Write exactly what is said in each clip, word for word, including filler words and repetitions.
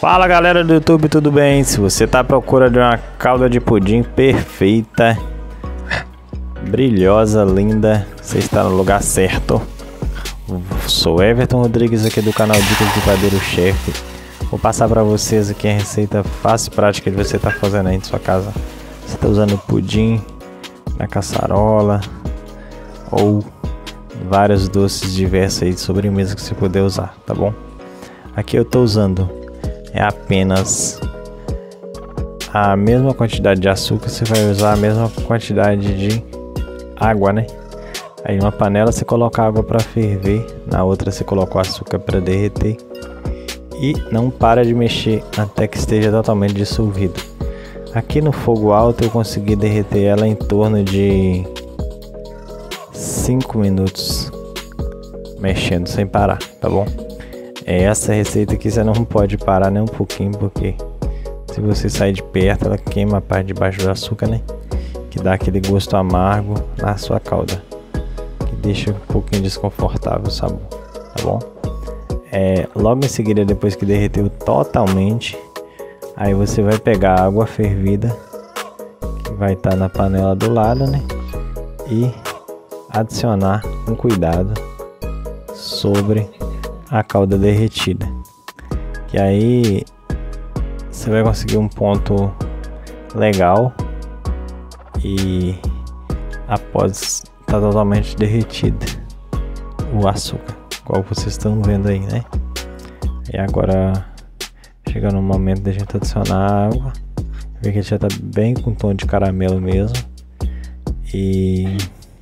Fala galera do YouTube, tudo bem? Se você tá à procura de uma calda de pudim perfeita, brilhosa, linda, você está no lugar certo. Sou Everton Rodrigues aqui do canal Dicas do Padeiro Chefe. Vou passar para vocês aqui a receita fácil e prática que você tá fazendo aí em sua casa. Você tá usando pudim na caçarola ou vários doces diversos aí de sobremesa que você puder usar, tá bom? Aqui eu tô usando é apenas a mesma quantidade de açúcar, você vai usar a mesma quantidade de água, né? Aí numa panela você coloca a água para ferver, na outra você coloca o açúcar para derreter e não para de mexer até que esteja totalmente dissolvido. Aqui no fogo alto eu consegui derreter ela em torno de cinco minutos mexendo sem parar, tá bom? Essa receita aqui você não pode parar nem um pouquinho, porque se você sair de perto ela queima a parte de baixo do açúcar, né? Que dá aquele gosto amargo na sua calda, que deixa um pouquinho desconfortável o sabor, tá bom? É, logo em seguida, depois que derreteu totalmente, aí você vai pegar a água fervida que vai estar na panela do lado, né? E adicionar com cuidado sobre a calda derretida, que aí você vai conseguir um ponto legal e após estar totalmente derretido o açúcar, igual vocês estão vendo aí, né? E agora chega no momento da gente adicionar água, vê que já está bem com tom de caramelo mesmo, e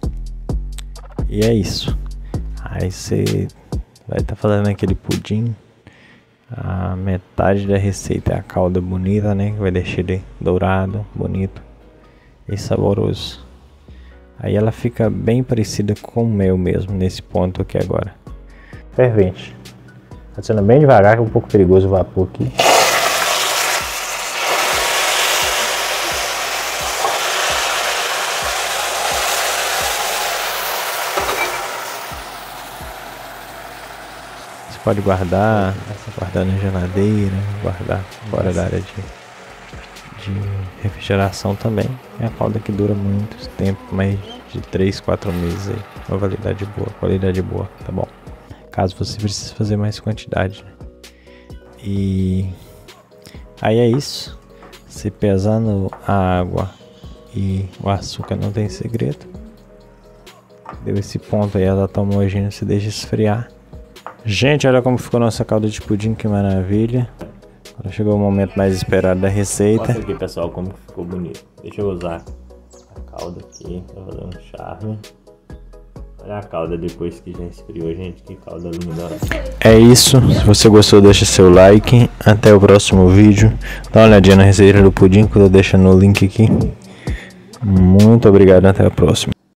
e é isso. Aí você vai estar tá fazendo aquele pudim. A metade da receita é a calda bonita, né? Que vai deixar ele dourado, bonito e saboroso. Aí ela fica bem parecida com o mel mesmo, nesse ponto aqui agora. Fervente. Adiciona bem devagar, que é um pouco perigoso o vapor aqui. Pode guardar, guardar na geladeira, guardar fora da área de, de refrigeração também. É uma calda que dura muito tempo, mais de três, quatro meses aí. Uma validade boa, qualidade boa, tá bom? Caso você precise fazer mais quantidade, né? E aí é isso. Se pesando a água e o açúcar não tem segredo. Deu esse ponto aí, ela tá homogênea, você deixa esfriar. Gente, olha como ficou nossa calda de pudim, que maravilha. Agora chegou o momento mais esperado da receita. Olha aqui, pessoal, como ficou bonito. Deixa eu usar a calda aqui pra fazer um charme. Olha a calda depois que já esfriou, gente, que calda linda. É isso, se você gostou deixa seu like. Até o próximo vídeo. Dá uma olhadinha na receita do pudim que eu tô deixando no link aqui. Muito obrigado, até a próxima.